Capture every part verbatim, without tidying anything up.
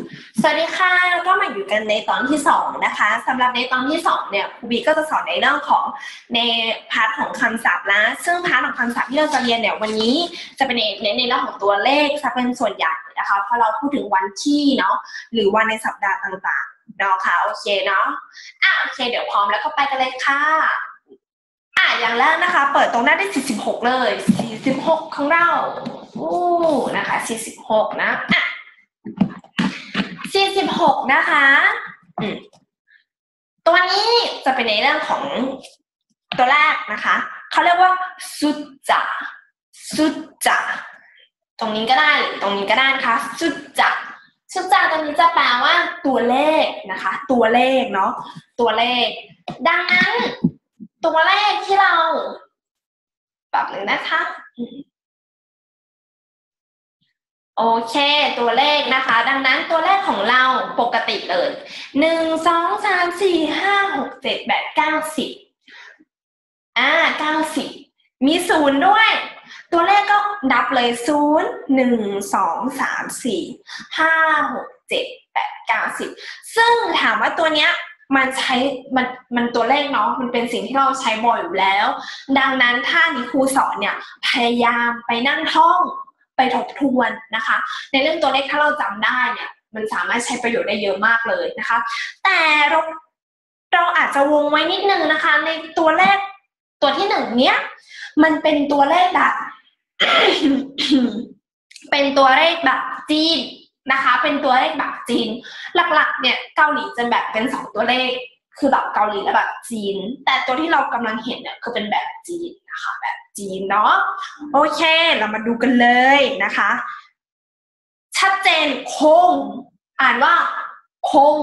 สวัสดีค่ะก็มาอยู่กันในตอนที่สองนะคะสำหรับในตอนที่สองเนี่ยครูบีก็จะสอนในเรื่องของในพาร์ทของคำศัพท์นะซึ่งพาร์ทของคำศัพท์ที่เราจะเรียนเนี่ยวันนี้จะเป็นเน้นในเรื่องของตัวเลขซะเป็นส่วนใหญ่นะคะเพราะเราพูดถึงวันที่เนาะหรือวันในสัปดาห์ต่างๆเนาะค่ะโอเคเนาะอ่ะโอเคเดี๋ยวพร้อมแล้วก็ไปกันเลยค่ะอ่ะอย่างแรกนะคะเปิดตรงหน้าที่สี่สิบหกเลยสี่สิบหกของเราอู้นะคะสี่สิบหกนะอ่ะสี่สิบหกนะคะตัวนี้จะเป็นในเรื่องของตัวแรกนะคะเขาเรียกว่าสุดจ่าสุดจ่าตรงนี้ก็ได้หรือตรงนี้ก็ได้นะคะสุดจ่าสุดจ่าตรงนี้จะแปลว่าตัวเลขนะคะตัวเลขเนาะตัวเลขดังนั้นตัวเลขที่เราแบบนึงนะคะโอเคตัวเลขนะคะดังนั้นตัวเลขของเราปกติเลยหนึ่งสองสามสี่ห้าหกเจ็ดแปดเก้าสิบอ่าเก้าสิบมีศูนย์ด้วยตัวเลขก็นับเลยศูนย์หนึ่งสองสามสี่ห้าหกเจ็ดแปดเก้าสิบซึ่งถามว่าตัวเนี้ยมันใช้มันมันตัวเลขเนาะมันเป็นสิ่งที่เราใช้บ่อยอยู่แล้วดังนั้นถ้ามีครูสอนเนี่ยพยายามไปนั่งท่องไปทบทวนนะคะในเรื่องตัวเลขถ้าเราจำได้เนี่ยมันสามารถใช้ประโยชน์ได้เยอะมากเลยนะคะแต่เราเราอาจจะวงไว้นิดนึงนะคะในตัวเลขตัวที่หนึ่งเนี้ยมันเป็นตัวเลขแบบ เป็นตัวเลขแบบจีนนะคะเป็นตัวเลขแบบจีนหลักๆเนี่ยเกาหลีจะแบบเป็นสองตัวเลขคือแบบเกาหลีและแบบจีนแต่ตัวที่เรากำลังเห็นเนี่ยคือเป็นแบบจีนนะคะแบบจีนเนาะโอเคเรามาดูกันเลยนะคะชัดเจนคงอ่านว่าคง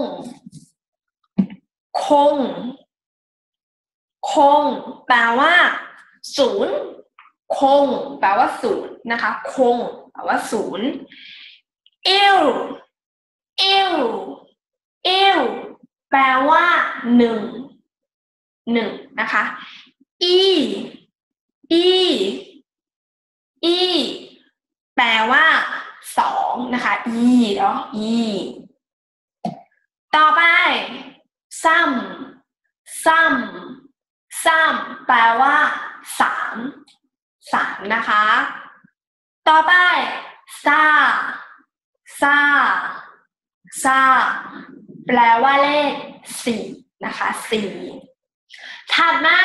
คงคงแปลว่าศูนย์คงแปลว่าศูนย์นะคะคงแปลว่าศูนย์เอวเอวเอวแปลว่าหนึ่งหนึ่งนะคะอีอีอีแปลว่าสองนะคะอีเนาะอีต่อไปซ้ำซ้ำซ้ำแปลว่าสามสามนะคะต่อไปซาซาซาแปลว่าเลขสี่นะคะสี่ถัดมา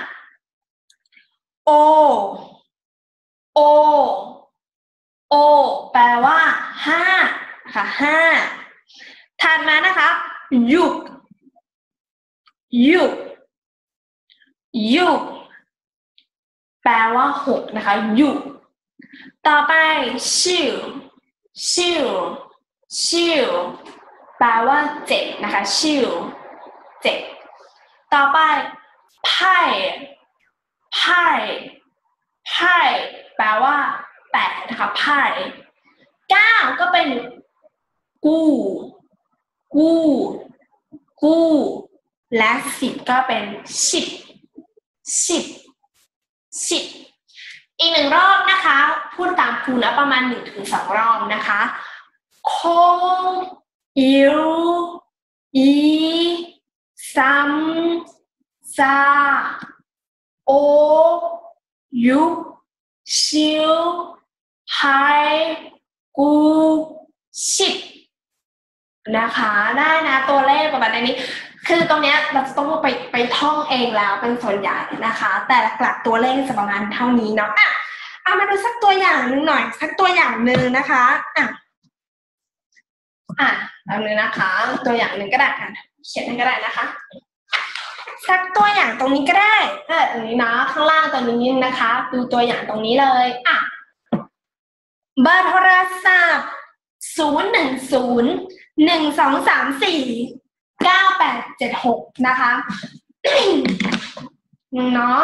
โอโอโอแปลว่าห้าค่ะห้าถัดมานะคะยุกยุกยุกแปลว่าหกนะคะยุกต่อไปชิวชิวชิวแปลว่าเจ็ดนะคะชิวเจ็ดต่อไปไพ่ไพ่ไพ่แปลว่าแปดนะคะไพ่เก้าก็เป็นกู้กู้กู้และสิบก็เป็นสิบสิบสิบอีกหนึ่งรอบนะคะพูดตามครูนะประมาณหนึ่งถึงสองรอบนะคะคงอิวอีซัมซาโอยุชิวไฮกูชิบนะคะได้นะตัวเลขประมาณนี้คือตรงเนี้ยเราจะต้องไปไปท่องเองแล้วเป็นส่วนใหญ่นะคะแต่หลักๆตัวเลขจะประมาณเท่านี้เนาะอ่ะเอามาดูสักตัวอย่างหนึ่งหน่อยสักตัวอย่างหนึ่งนะคะอ่ะอ่ะเอาเลยนะคะตัวอย่างหนึ่งก็ได้อ่ะเขียนให้ก็ได้นะคะสักตัวอย่างตรงนี้ก็ได้เออตรงนี้นะข้างล่างตัวนี้นะคะดูตัวอย่างตรงนี้เลยอ่ะเบอร์โทรศัพท์ศูนย์หนึ่งศูนย์หนึ่งสองสามสี่เก้าแปดเจ็ดหกนะคะเนาะ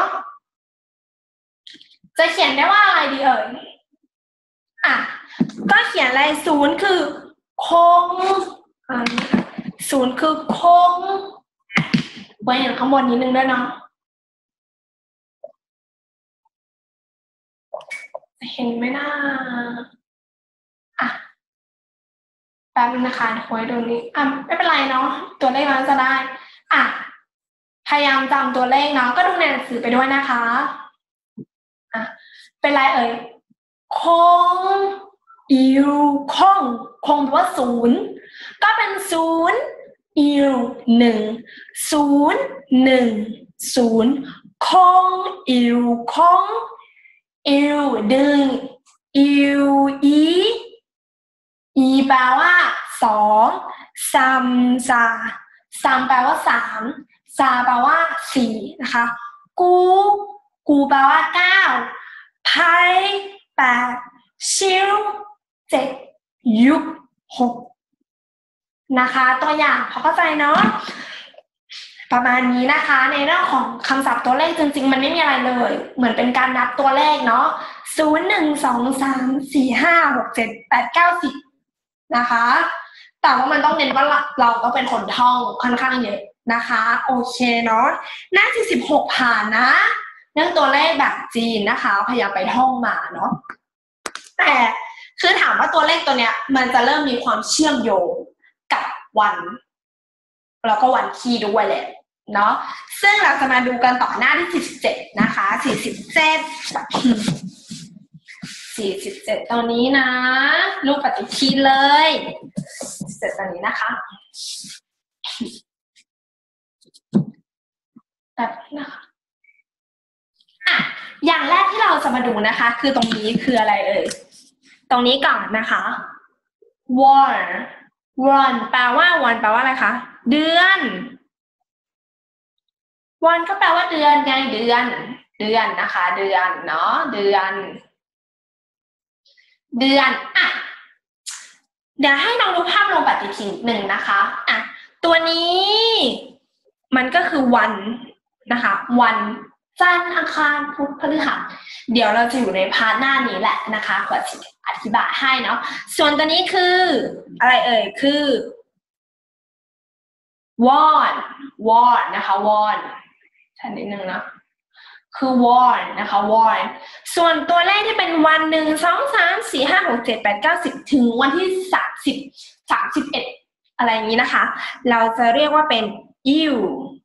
จะเขียนได้ว่าอะไรดีเอ่ยอ่ะก็เขียนอะไรศูนย์คือคงศูนย์คือคงไว้อย่างข้างบนนิดนึงด้วยเนาะเห็นไหมนะอ่ะแป๊บนึงนะคะโอยตรงนี้อ่ะไม่เป็นไรเนาะตัวเลขมันจะได้อ่ะพยายามจำตัวเลขเนาะก็ดูในหนังสือไปด้วยนะคะอ่ะเป็นไรเอ่ยคงอิวคงคงแปลว่าศูนย์ก็เป็นศูนย์อิวหนึ่งศูนย์หนึ่งศูนย์คงอิวคงอิวดึงอิวอีอีแปลว่าสองซัมซาซัมแปลว่าสามซาแปลว่าสี่นะคะกูกูแปลว่าเก้าไพแปดชิวเจ็ดยุกหกนะคะตัวอย่างพอเข้าใจเนาะประมาณนี้นะคะในเรื่องของคำศัพท์ตัวเลขจริงๆมันไม่มีอะไรเลยเหมือนเป็นการนับตัวเลขเนาะศูนย์หนึ่งสองสามสี่ห้าหกเจ็ดแปดเก้าสิบนะคะแต่ว่ามันต้องเน้นว่าเราต้องเป็นคนท่องค่อนข้างเยอะนะคะโอเคเนาะหน้าที่สิบหกผ่านนะเรื่องตัวเลขแบบจีนนะคะพยายามไปท่องมาเนาะแต่คือถามว่าตัวเลขตัวเนี้ยมันจะเริ่มมีความเชื่อมโยงกับวันแล้วก็วันที่ด้วยแหละเนาะซึ่งเราจะมาดูกันต่อหน้าที่สี่สิบเจ็ดนะคะสี่สิบเจ็ดสี่สิบเจ็ดตอนนี้นะรูปปฏิทินเลยเสร็จตอนนี้นะคะแบบนี้นะคะอ่ะอย่างแรกที่เราจะมาดูนะคะคือตรงนี้คืออะไรเอ่ยตรงนี้ก่อนนะคะ วันวันแปลว่าวันแปลว่าอะไรคะเดือนวันก็แปลว่าเดือนไงเดือนเดือนนะคะเดือนเนาะเดือนเดือนอ่ะเดี๋ยวให้น้องดูภาพลงปฏิทินหนึ่งนะคะอ่ะตัวนี้มันก็คือวันนะคะวันจันทร์อังคารพุธพฤหัสเดี๋ยวเราจะอยู่ในพาร์ทหน้านี้แหละนะคะขออธิบายให้เนาะส่วนตัวนี้คืออะไรเอ่ยคือวอนวอนนะคะวอนชั้นนิดนึงนะคือวอนนะคะวอนส่วนตัวเลขที่เป็นวันหนึ่งสองสามสี่ห้าหกเจ็ดแปดเก้าสิบถึงวันที่สามสิบสามสิบเอ็ดอะไรอย่างนี้นะคะเราจะเรียกว่าเป็นอิว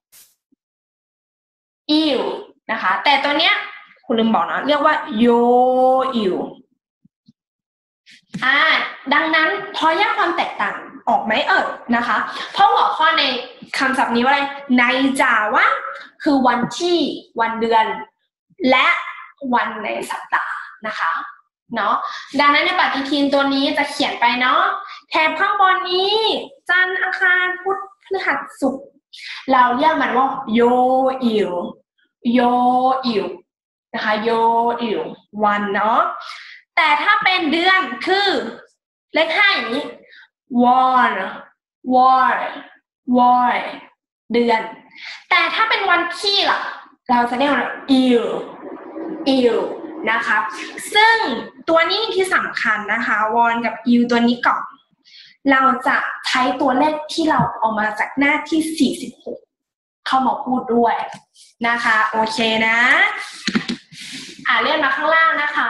อิวนะคะแต่ตัวเนี้ยคุณลืมบอกนะเรียกว่าโยอิวอ่าดังนั้นพอแยกความแตกต่างออกไหมเอ่ยนะคะเพราะหัวข้อในคำศัพท์นี้ว่าอะไรในจาว่าคือวันที่วันเดือนและวันในสัปดาห์นะคะเนาะดังนั้นในปฏิทินตัวนี้จะเขียนไปเนาะแถบข้างบนนี้จันทร์อังคารพุธพฤหัสศุกร์เราเรียกมันว่าโยอิวโยอิวนะคะโยอิววันเนาะแต่ถ้าเป็นเดือนคือเลขห้าอย่างนี้วอนวอนวอนเดือนแต่ถ้าเป็นวันที่ล่ะเราจะเรียกว่าอิวอิวนะคะซึ่งตัวนี้ที่สำคัญนะคะวอนกับอิวตัวนี้ก่อนเราจะใช้ตัวเลขที่เราเอามาจากหน้าที่สี่สิบหกเข้ามาพูดด้วยนะคะโอเคนะอ่าเลื่อนมาข้างล่างนะคะ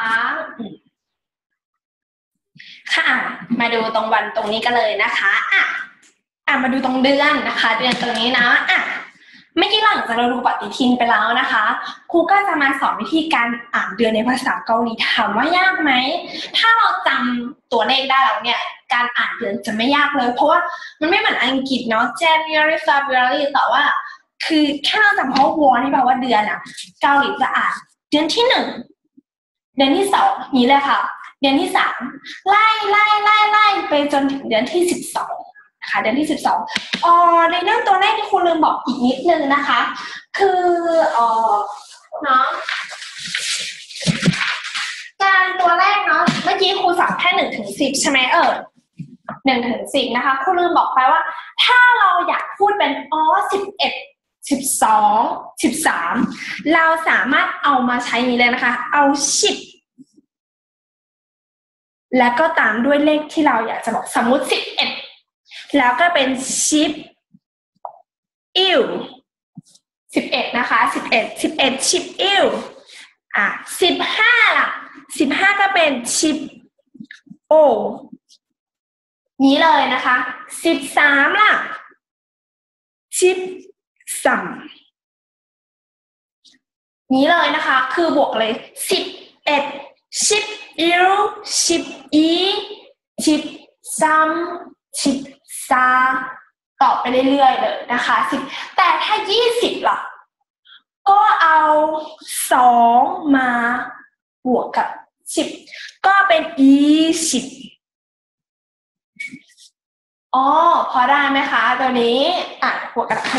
ค่ะมาดูตรงวันตรงนี้กันเลยนะคะอ่ะอ่ะมาดูตรงเดือนนะคะเดือนตรงนี้นะอ่ะเมื่อกี้หลังจากเราดูปฏิทินไปแล้วนะคะครูก็จะมาสอนวิธีการอ่านเดือนในภาษาเกาหลีถามว่ายากไหมถ้าเราจำตัวเลขได้แล้วเนี่ยการอ่านเดือนจะไม่ยากเลยเพราะว่ามันไม่เหมือนอังกฤษเนาะ January February แต่ว่าคือแค่เราจำเพราะวอนี่แปลว่าเดือนอะเกาหลีจะอ่านเดือนที่หนึ่งเดือนที่สองนี้เลยค่ะเดือนที่สามไล่ไล่ไล่ไล่ไปจนถึงเดือนที่สิบสองนะคะเดือนที่สิบสองอ๋อในเรื่องตัวเลขที่ครูลืมบอกอีกนิดนึงนะคะคือเอ่อเนาะการตัวเลขเนาะเมื่อกี้ครูสอนแค่หนึ่งถึงสิบใช่ไหมเออหนึ่งถึงสิบนะคะครูลืมบอกไปว่าถ้าเราอยากพูดเป็นอ๋อสิบเอ็ดสิบสองสิบสามเราสามารถเอามาใช้นี้เลยนะคะเอาสิบแล้วก็ตามด้วยเลขที่เราอยากจะบอกสมมุติสิบเอ็ดแล้วก็เป็นชิปอิวสิบเอ็ดนะคะสิบเอ็ดสิบเอ็ดชิปอิวอ่ะสิบห้าล่ะสิบห้าก็เป็นชิปโอนี้เลยนะคะสิบสามล่ะสิบสามนี้เลยนะคะคือบวกเลยสิบเอ็ดสิบอิวสิบอีสิบสามสิบสามต่อไปเรื่อยๆเลยนะคะสิบแต่ถ้ายี่สิบล่ะก็เอาสองมาบวกกับสิบก็เป็นยี่สิบอ๋อพอได้ไหมคะตัวนี้อ่ะบวกกันให้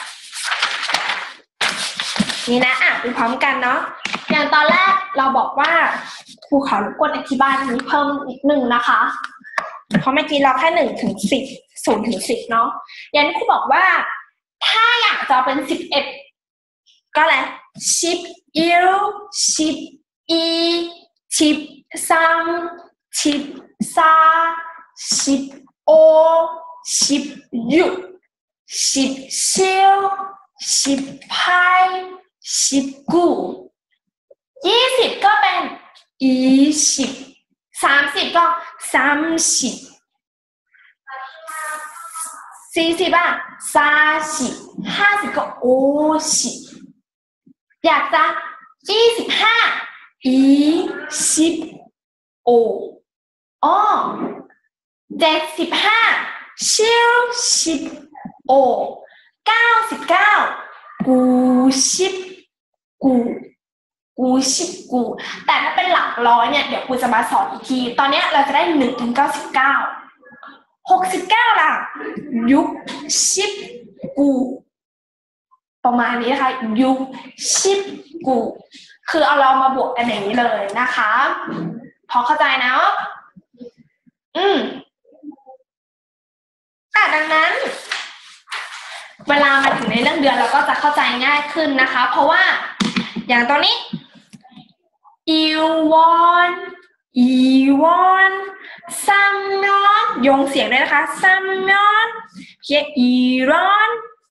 นี่นะอ่ะไปพร้อมกันเนาะอย่างตอนแรกเราบอกว่าครูขอรบกวนอธิบายตรงนี้เพิ่มอีกหนึ่งนะคะเพราะเมื่อกี้เราแค่หนึ่งถึงสิบศูนย์ถึงสิบเนาะอย่างที่ครูบอกว่าถ้าอยากจะเป็นสิบเอ็ดก็อะไรสิบอิวสิบอีสิบสามสิบสามสิบโอสิบยูสิบเซลสิบไพสิบกูยี่สิบก็เป็นยี่สิบสามสิบก็สามสิบสี่สิบอ่ะสามสิบห้าสิบก็โอสิบอยากจะยี่สิบห้ายี่สิบโออ๋อเจ็ดสิบห้าสิบสิบโอเก้าสิบเก้ากูสิบกูกูสิบกูแต่ถ้าเป็นหลักร้อยเนี่ยเดี๋ยวครูจะมาสอนอีกทีตอนนี้เราจะได้หนึ่งถึงเก้าสิบเก้าหกสิบเก้าล่ะยุคสิบกูประมาณนี้นะคะยุคสิบกูคือเอาเรามาบวกกันอย่างนี้เลยนะคะพอเข้าใจนะอืมอ่ะดังนั้นเวลามาถึงในเรื่องเดือนเราก็จะเข้าใจง่ายขึ้นนะคะเพราะว่าอย่างตอนนี้อีวอนอีวอนซัมมอนยงเสียงด้วยนะคะซัมมอนเพียอีรอน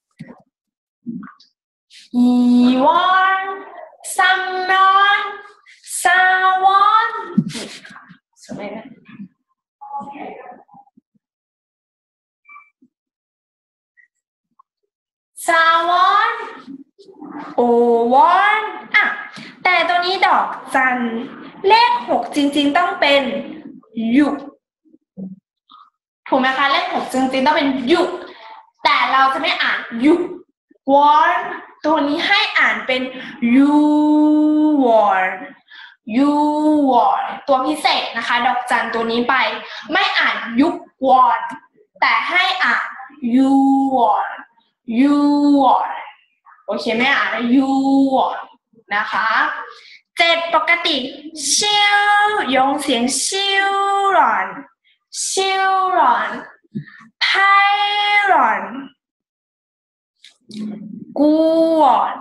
อีวอนซัมมอนซาวอนสวยไหมซาวอนโอวอนอ่ะแต่ตัวนี้ดอกจันเลขหกจริงๆต้องเป็นยุกถูกไหมคะเลขหกจริงๆต้องเป็นยุกแต่เราจะไม่อ่านยุกวอนตัวนี้ให้อ่านเป็นยูวอนยูวอนตัวพิเศษนะคะดอกจันตัวนี้ไปไม่อ่านยุกวอนแต่ให้อ่านยูวอนยูวอนโอเคไม่อ่านยูวอนนะคะเจ็ดปกติชิวยงเสียงชิวหลอนชิวหลอนไพหลอนกูวอน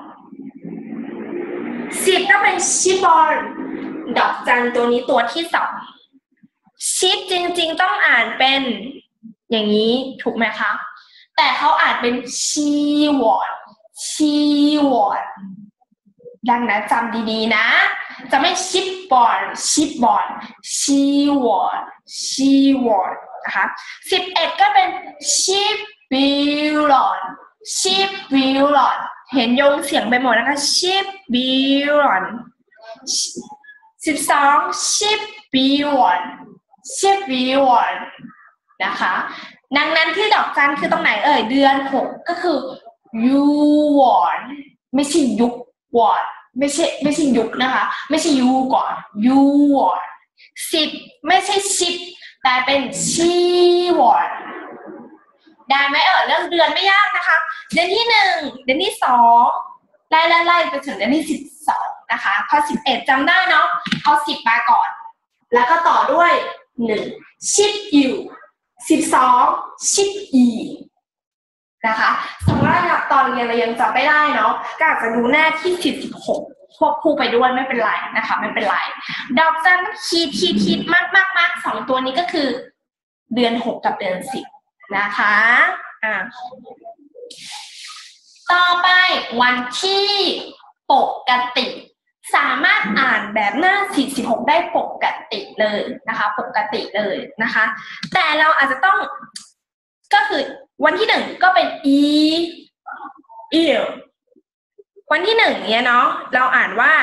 สิบต้องเป็นชิบอนดอกจันตัวนี้ตัวที่สองชิปจริงๆต้องอ่านเป็นอย่างนี้ถูกไหมคะแต่เขาอ่านเป็นชีวอนชีวอนดังนั้นจำดีๆนะจะไม่ชิปบอลชิปบอลชีวอนชีวอนนะคะสิบเอ็ดก็เป็นชิปบิลลอนชิปบิลลอนเห็นยงเสียงไปหมดนะคะชิปบิลลอนสิบสองชิปบิลลอนชิปบิลลอนนะคะดังนั้นที่ดอกจันคือตรงไหนเอ่ยเดือนหกก็คือยูวอนไม่ใช่ยุกวอนไม่ใช่ไม่ใช่ยุกนะคะไม่ใช่ยูก่อนยูวอนสิบไม่ใช่ชิปแต่เป็นชีวอนได้ไหมเอ่ยเรื่องเดือนไม่ยากนะคะเดือนที่หนึ่งเดือนที่สองไล่ไล่ไล่ไปถึงเดือนที่สิบสองนะคะพอสิบเอ็ดจำได้เนาะเอาสิบมาก่อนแล้วก็ต่อด้วยหนึ่งชิปยูสิบสองชิปอีนะคะสมมติว่าตอนเรียนเรายังจำไม่ได้เนาะก็อาจจะดูหน้าที่สี่สิบหกควบคู่ไปด้วยไม่เป็นไรนะคะไม่เป็นไรดอกจันคีดคีดคีดมากมากมากสองตัวนี้ก็คือเดือนหกกับเดือนสิบนะคะอ่าต่อไปวันที่ปกติสามารถอ่านแบบหน้าสี่สิบหกได้ปกติเลยนะคะปกติเลยนะคะแต่เราอาจจะต้องก็คือวันที่หนึ่งก็เป็น e il วันที่หนึ่งเนี้ยเนาะเราอ่านว่า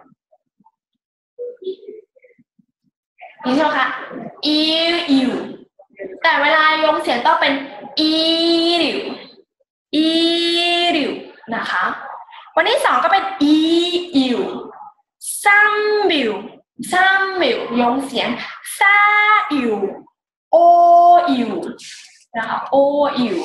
นี่ใช่ไหมคะ il il แต่เวลายงเสียงต้องเป็น il il นะคะวันที่สองก็เป็น e il ซัมบิวซัมบิวยงเสียงซาอิวโออิวนะคะโออิว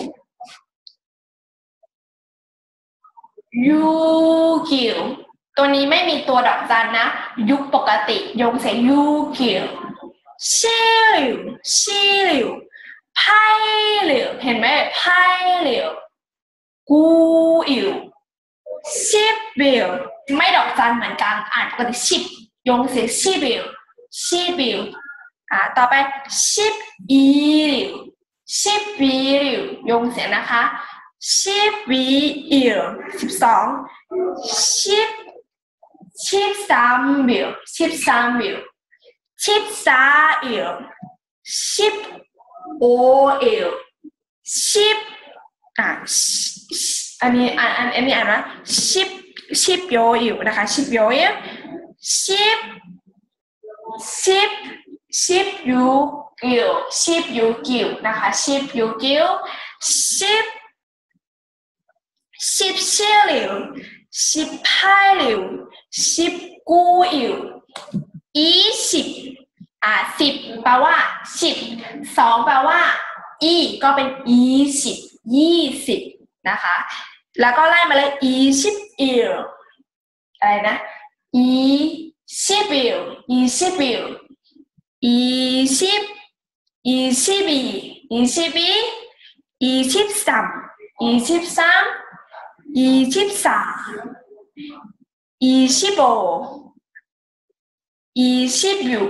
ยูกิวตัวนี้ไม่มีตัวดอกจันนะยุคปกติยงเสียงยูกิวชิลิวชิลิวไพลิวเห็นไหมไพลิวกูอิวชิบบิวไม่ดอกจันเหมือนกันอ่านปกติชิบยงเสียงชิบิวชิบิวอ่าต่อไปชิบอีลิวชิบบีลิวยงเสียงนะคะชิบบีอิลสิบสองชิบชิบสามบิวชิบสามบิวชิบสาอิลชิบโออิลชิบอ่าอันนี้อ่านอันอันนี้อ่านว่าชิบชิบโยอิลนะคะชิบโยอิลชิบชิบชิบยูกิลชิบยูกิลนะคะชิบยูกิลชิบชิบเชลิวชิบไพลิวชิบกูอิวอีสิบอ่าสิบแปลว่าสิบสองแปลว่าอีก็เป็นอีสิบยี่สิบนะคะแล้วก็ไล่มาเลยอีสิบอิลอะไรนะอีสิบอิลอีสิบอิลอีสิบอีสิบอีอีสิบอีอีสิบสามอีสิบสามยี่สิบสามยี่สิบโอยี่สิบยู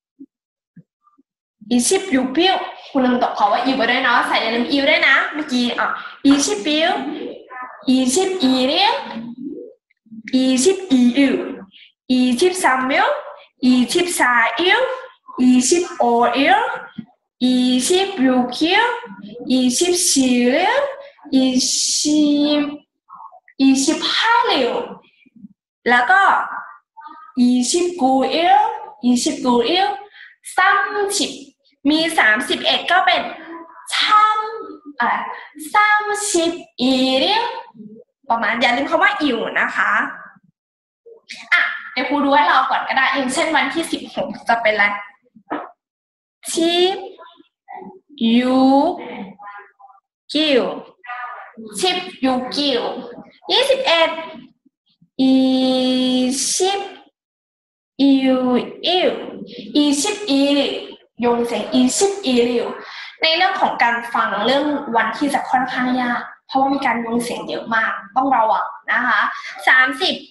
ยี่สิบยูพิวคุณลืมตอบเขาว่าอิวไปด้วยเนาะใส่อย่าลืมอิวด้วยนะเมื่อกี้อ่ะยี่สิบพิวยี่สิบอีเรียยี่สิบอีอิวยี่สิบสามมิวยี่สิบสามอิวยี่สิบโออิวยี่สิบยูคิวยี่สิบสี่เรียยี่สิบยี่สิบห้าเหลวแล้วก็ยี่สิบกูเอลยี่สิบกูเอลสามสิบมีสามสิบเอ็ดก็เป็นช่างอ่าสามสิบอีเรียประมาณอย่าลืมคำว่าอิวนะคะอ่ะเดี๋ยวครูดูให้เราก่อนก็ได้อย่างเช่นวันที่สิบหกจะเป็นอะไรชิบยูกิวชิบยูกิวยี่สิบเอ็ดยี่สิบอิวอิวยี่สิบอีลิวยงเสียงยี่สิบอีลิวในเรื่องของการฟังเรื่องวันที่จะค่อนข้างยากเพราะว่ามีการยงเสียงเยอะมากต้องระวังนะคะสามสิบ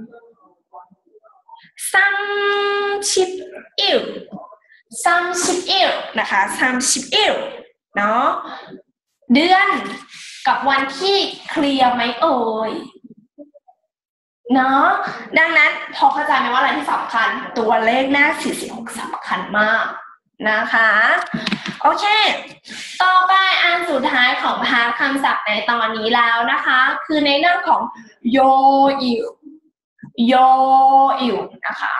สามสิบอิวสามสิบอิวนะคะสามสิบอิวเนาะเดือนกับวันที่เคลียร์ไหมเอ่ยเนาะดังนั้นพอเข้าใจไหมว่าอะไรที่สำคัญตัวเลขหน้าสี่สิบหกสำคัญมากนะคะโอเคต่อไปอันสุดท้ายของพาร์ทคำศัพท์ในตอนนี้แล้วนะคะคือในเรื่องของโยอิวโยอิวนะคะ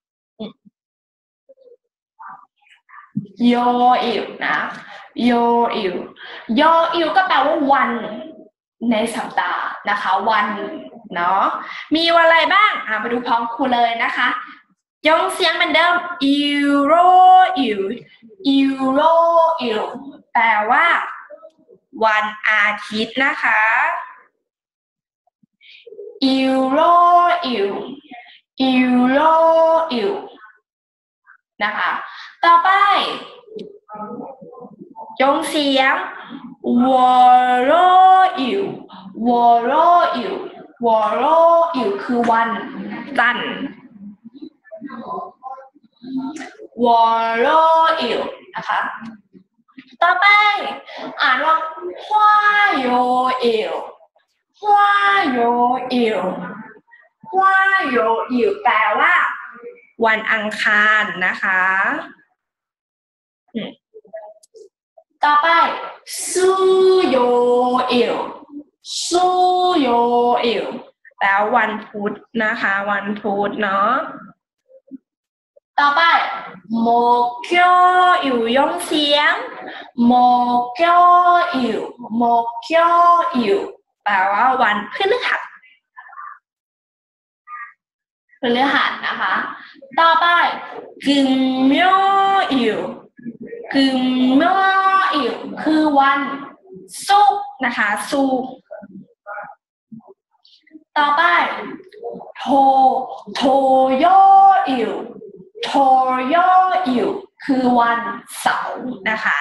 โยอิวนะโยอิวโยอิวก็แปลว่าวันในสัปดาห์นะคะวันเนาะมีวันอะไรบ้างอ่ะมาดูพร้อมครูเลยนะคะยงเสียงเหมือนเดิมอิโรอิวอิโรอิวแปลว่าวันอาทิตย์นะคะอิโรอิวอิโรอิวนะคะต่อไปยงเสียงวอโรอิววอโรอิววอโรอิวคือวันจันทร์วอโรอิวนะคะต่อไปอ่านว่าฮวาโยอิวฮวาโยอิวว่าโยอิวแปลว่าวันอังคารนะคะต่อไปซูโยอิวซูโยอิวแปลว่าวันพุธนะคะวันพุธเนาะต่อไปโมเกียวอิวยงเสียงโมเกียวอิวโมเกียวอิวแปลว่าวันพฤหัสพฤหัสนะคะต่อไปกึมเมียวอิวกึมเมียวอิวคือวันศุกร์นะคะศุกร์ต่อไปโทโทโยอิวโทโยอิวคือวันเสาร์นะคะ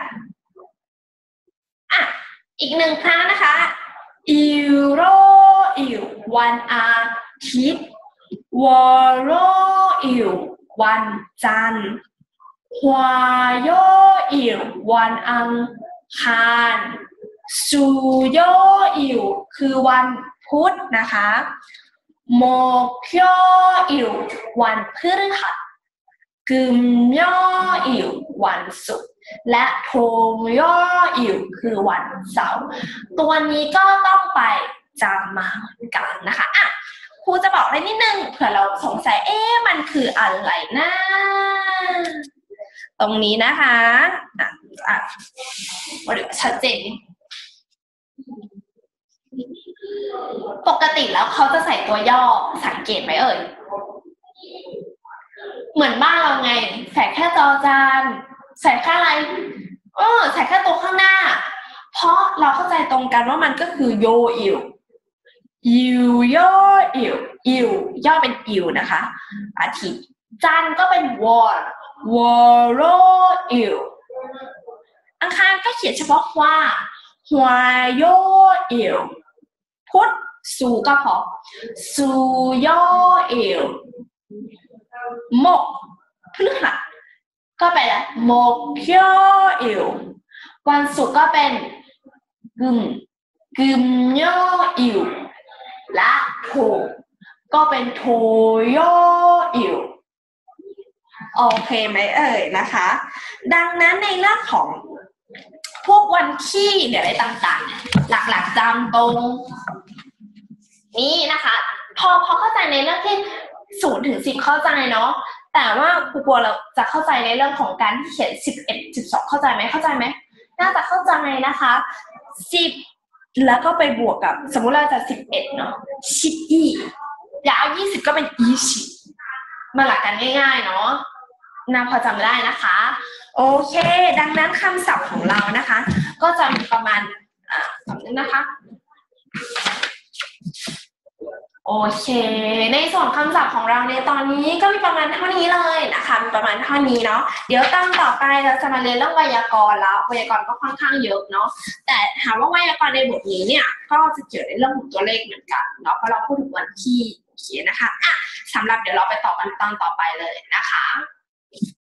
อ่ะอีกหนึ่งครั้งนะคะอิโรอิววันอาทิตย์วอโรอิววันจันทร์ฮวาโยอิววันอังคารซูโยอิวคือวันพุธนะคะโมเคียวอิววันพฤหัสกึมโยอิววันศุกร์และโทโยอิวคือวันเสาร์ตัวนี้ก็ต้องไปจำมาเหมือนกันนะคะอ่ะครูจะบอกอะไรนิดนึงเผื่อเราสงสัยเอ๊ะมันคืออะไรนะตรงนี้นะคะอ่ะอ่ะมาดูชัดเจนปกติแล้วเขาจะใส่ตัวย่อสังเกตไหมเอ่ยเหมือนบ้านเราไงใส่แค่จอจานใส่แค่อะไรเออใส่แค่ตัวข้างหน้าเพราะเราเข้าใจตรงกันว่ามันก็คือโยอิวอิวโยอิวอิวย่อเป็นอิวนะคะอาทิตย์จันก็เป็นวอร์วอโรอิวอังคารก็เขียนเฉพาะว่าฮวายโยอิวพุธสูก็พอสูโยอิวหมกพฤหัสก็เป็นโมเคียวอิววันศุกร์ก็เป็นกึมกึมโยอิวและโทก็เป็นโทโยอิวโอเคไหมเอ่ยนะคะดังนั้นในเรื่องของพวกวันขี้เนี่ยอะไรต่างๆหลักๆจำตรงนี่นะคะพอพอเข้าใจในเรื่องที่ศูนย์ถึงสิบเข้าใจเนาะแต่ว่าครูกลัวเราจะเข้าใจในเรื่องของการเขียนสิบเอ็ด สิบสองเข้าใจไหมเข้าใจไหมน่าจะเข้าใจนะคะสิบแล้วก็ไปบวกกับสมมุติเราจะสิบเอ็ดเนาะสิบอีแล้วยี่สิบก็เป็นอีสิบมาหลักกันง่ายๆเนาะน่าพอจำได้นะคะโอเคดังนั้นคำศัพท์ของเรานะคะก็จะมีประมาณอ่าแบบนี้นะคะโอเคในส่วนคำศัพท์ของเราในตอนนี้ก็มีประมาณเท่านี้เลยนะคะมีประมาณเท่านี้เนาะเดี๋ยวตั้งต่อไปเราจะมาเรียนเรื่องไวยากรณ์แล้วไวยากรณ์ก็ค่อนข้างเยอะเนาะแต่ถามว่าไวยากรณ์ในบทนี้เนี่ยก็จะเกี่ยวในเรื่องของตัวเลขเหมือนกันเนาะเพราะเราพูดถึงวันที่โอเคนะคะอ่ะสำหรับเดี๋ยวเราไปต่อกันตอนต่อไปเลยนะคะ